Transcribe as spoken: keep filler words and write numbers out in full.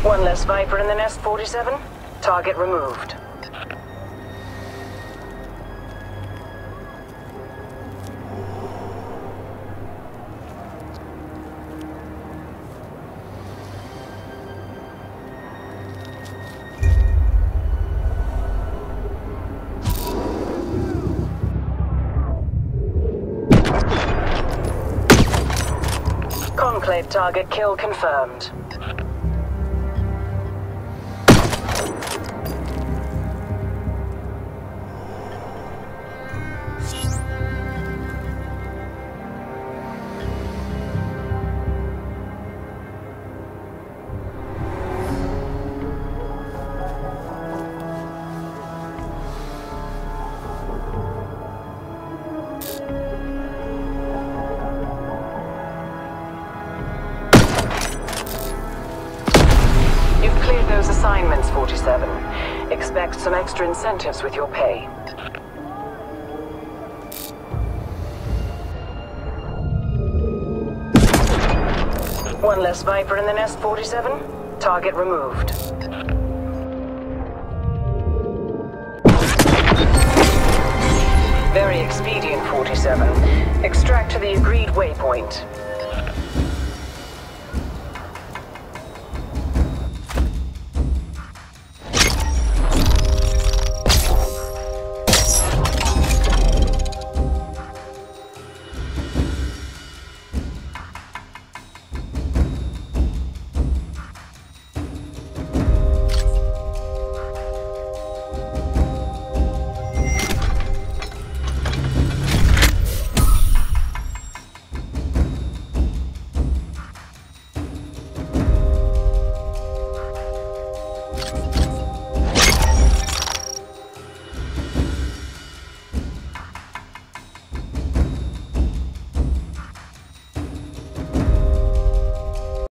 One less Viper in the nest, forty-seven. Target removed. Conclave target kill confirmed. Those assignments, forty-seven. Expect some extra incentives with your pay. One less Viper in the nest, forty-seven. Target removed. Very expedient, forty-seven. Extract to the agreed waypoint.